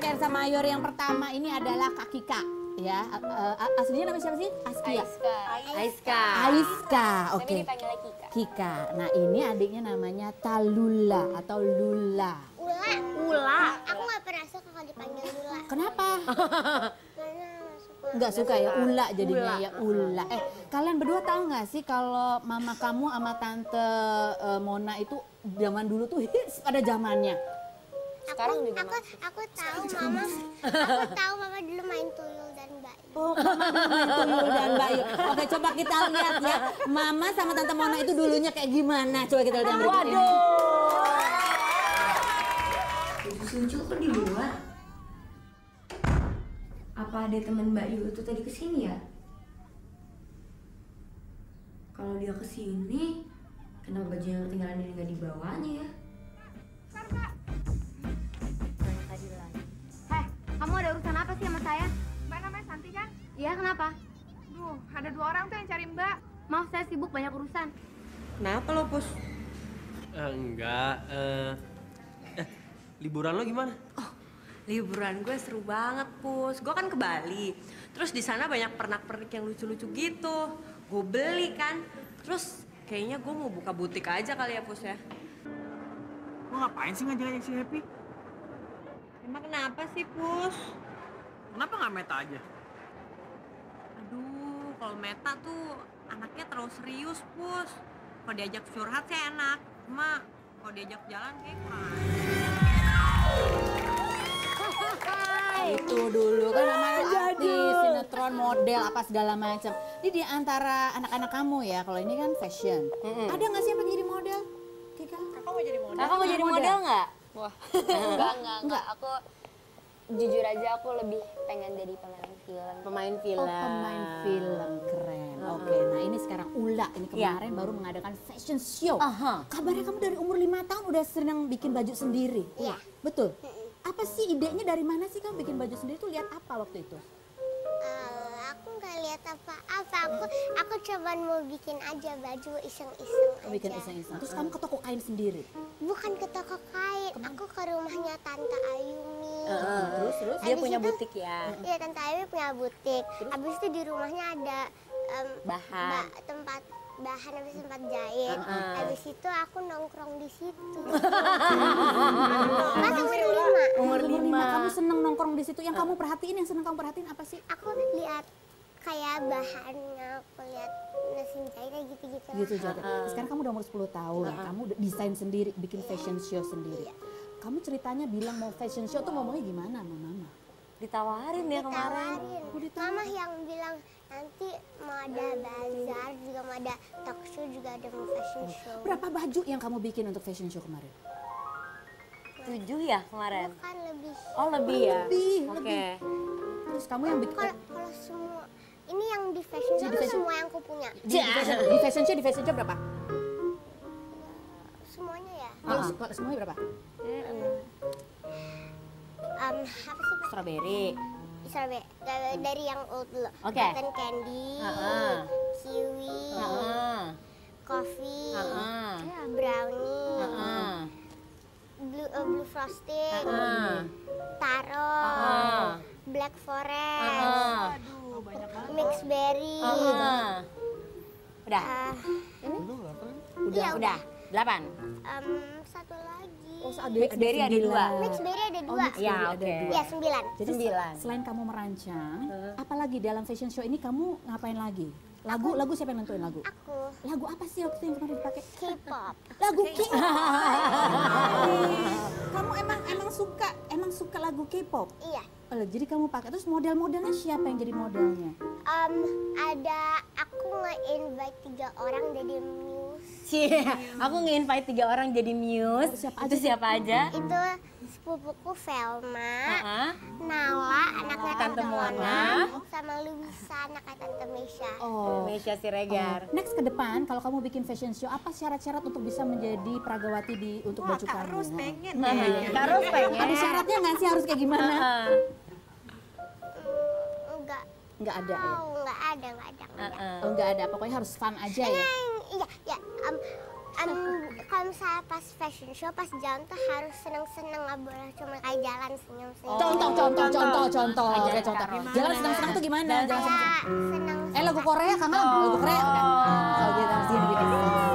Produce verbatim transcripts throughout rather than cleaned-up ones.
Kersa Mayor yang pertama ini adalah Kak Kika. Ya, uh, uh, aslinya namanya siapa sih? Aski ya? Aiska. Aiska. Aiska, oke. Tapi dipanggilnya Kika. Kika. Nah ini adiknya namanya Talula atau Lula. Ula. Ula. Aku nggak pernah suka kalau dipanggil Ula. Kenapa? Karena nggak suka. Nggak suka ya, Ula jadinya ya Ula. Eh, kalian berdua tahu nggak sih kalau mama kamu sama tante uh, Mona itu zaman dulu tuh hits pada zamannya. Sekarang aku, juga aku, masih. aku tahu mama, aku tahu mama dulu main tuyul dan bayi. Oh, mama dulu main tuyul dan bayu. Oke, coba kita lihat ya. Mama sama tante Mona itu dulunya kayak gimana? Coba kita lihat yang berikut ini. Suju kok di luar? Apa ada teman Mbak Yu itu tadi kesini ya? Kalau dia kesini, kenapa baju yang ketinggalan ini nggak dibawanya ya? Heh, kamu ada urusan apa sih sama saya? Mbak namanya Santi kan? Iya, kenapa? Duh, ada dua orang tuh yang cari Mbak. Maaf, saya sibuk banyak urusan. Kenapa lo, Pus? Eh, enggak, eh, eh, liburan lo gimana? Oh, liburan gue seru banget, Pus. Gue kan ke Bali. Terus di sana banyak pernak-pernik yang lucu-lucu gitu. Gue beli kan. Terus kayaknya gue mau buka butik aja kali ya, Pus ya. Lo ngapain sih ngajak-ngajak si Happy? Emang kenapa sih, Pus? Kenapa nggak Meta aja? Aduh, kalau Meta tuh anaknya terlalu serius, Pus. Kalau diajak curhat sih enak. Cuma kalau diajak jalan kayak kurang. Itu dulu kan namanya artis, sinetron, model, apa segala macam. Ini di antara anak-anak kamu ya, kalau ini kan fashion. Mm-mm. Ada nggak sih yang pengen jadi model? Kika? Kakak mau jadi model? Kakak mau jadi model nggak? Wah, Enggak, enggak, enggak. Aku jujur aja aku lebih pengen jadi pemain film. pemain film. Oh, pemain film, keren. Oke, nah ini sekarang Ula, ini kemarin baru mengadakan fashion show. Aha. Kabarnya kamu dari umur lima tahun udah senang bikin baju sendiri. Iya. Betul? Apa sih idenya, dari mana sih kamu bikin baju sendiri tuh, lihat apa waktu itu? Eh, aku nggak lihat apa-apa. Aku aku coba mau bikin aja baju iseng-iseng aja. Bikin iseng-iseng. Terus kamu ke toko kain sendiri? Bukan ke toko kain. Aku ke rumahnya Tante Ayumi. Uh, terus, terus? Dia Habis punya itu- butik ya. Iya, Tante Ayumi punya butik. Habis itu di rumahnya ada em, Bahan. ba- tempat bahan, habis tempat jahit. Uh-uh. Habis itu aku nongkrong di situ. Pas umur lima. Umur lima. Kamu seneng nongkrong di situ. Yang kamu perhatiin, yang seneng kamu perhatiin apa sih? Aku lihat kayak bahannya, aku lihat mesin jahitnya gitu-gitu. Gitu jadi. Sekarang kamu udah umur sepuluh tahun, kamu udah desain sendiri, bikin fashion show sendiri. Kamu ceritanya bilang mau fashion show tuh ngomongnya gimana sama mama? Ditawarin ya kemarin. Ditawarin. Mama yang bilang nanti mau ada bazar, juga mau ada talk show, juga ada mau fashion show. Berapa baju yang kamu bikin untuk fashion show kemarin? Tujuh ya kemarin? Bukan lebih. Oh lebih ya? Lebih, Oke. lebih. Terus kamu yang bikin Kalau kalau semua ini yang di fashion show Di tuh fashion- semua yang aku punya. di, di fashion, di fashion show, di fashion show berapa? Semuanya ya. Kalau kalau semuanya berapa? Um, apa sih Pak? Strawberry. Strawberry. Dari, dari yang old dulu. Oke. Cotton candy, Uh-uh. kiwi, Heeh. coffee, Heeh. brownie, Heeh. blue uh, blue frosting, Heeh. taro, Heeh. black forest, Heeh. Aduh, banyak banget. mixed berry. Heeh. Udah? Ah, Udah, iya, udah. Delapan? um, satu lagi. Oh, ada, Mixed berry ada sembilan. dua. Mixed berry ada Oh, dua. mixed Ya, berry ada oke. dua. Ya, sembilan. Jadi Sembilan. selain kamu merancang, apalagi dalam fashion show ini kamu ngapain lagi? Lagu, lagu siapa yang nentuin lagu? Aku Lagu apa sih waktu itu yang kemarin dipakai? K-pop. Lagu K-pop. Kamu emang emang suka emang suka lagu K-pop? Iya. Oh, jadi kamu pakai. Terus model-modelnya siapa yang jadi modelnya? Um, ada aku nge-invite tiga orang jadi muse. Cie, aku nge-invite tiga orang jadi muse. Siapa Itu aja? siapa aja? Itu sepupuku Velma, Heeh. Nala, anaknya Tante Tante Mona. Mona, sama Luisa, anaknya Tante Mesya. Oh. Indonesia Siregar. Next ke depan, kalau kamu bikin fashion show, apa syarat-syarat untuk bisa menjadi pragawati di untuk baju kamu? Terus pengen Nah, deh. Terus pengen. Ada syaratnya nggak sih, harus kayak gimana? Heeh. Mm, enggak Nggak ada ya? tahu, enggak ada, enggak ada, enggak ada. Heeh. Oh, nggak ada, pokoknya harus fun aja ya? Yang- Iya, ya. Um, Um, kalau misalnya pas fashion show, pas jalan tuh harus seneng-seneng, nggak boleh cuma kayak jalan senyum-senyum. Contoh, contoh, contoh, contoh, oke contoh. Jalan senang-senang tuh gimana? Jalan senang. Kayak seneng. Eh lagu Korea kan? Lagu Korea. Oh gitu, sini gitu.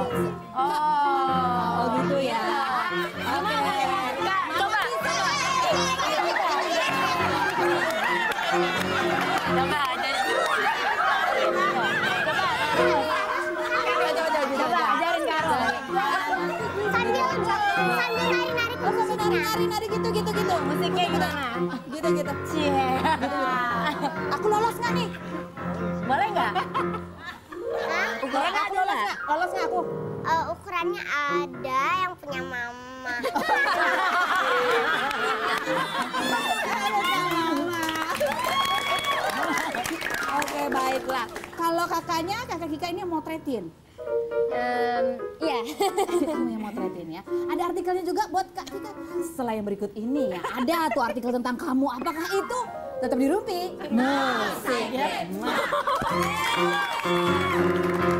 Oh gitu ya. Oke. Coba. Coba ajarin. Coba ajarin Karo. Sambil sambil nari-nari ke musiknya. Nari-nari gitu gitu gitu. Musiknya gimana? Gitu gitu. Cie. Aku lolos nggak nih? Boleh nggak? Hah? Ukuran Aku lolos nggak? Lolos nggak aku? Eh, ukurannya ada yang punya mama. Oke baiklah. Kalau kakaknya, kakak Kika ini yang motretin. Em, iya. Kamu yang motretin ya. Ada artikelnya juga buat Kak Kika. Setelah yang berikut ini ya, ada tuh artikel tentang kamu. Apakah itu? Tetap di Rumpi. Musik.